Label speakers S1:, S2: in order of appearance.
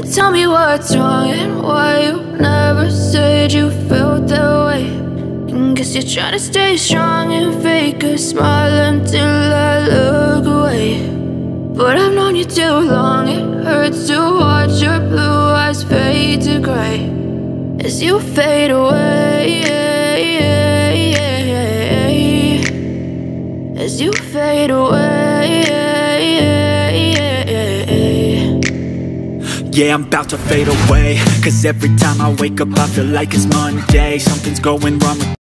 S1: tell me what's wrong and why you never said you felt that way. And guess you're trying to stay strong and fake a smile until I look away. But I've known you too long, it hurts to watch your blue eyes fade to gray as you fade away, as you fade away.
S2: Yeah, I'm about to fade away, 'cause every time I wake up I feel like it's Monday. Something's going wrong with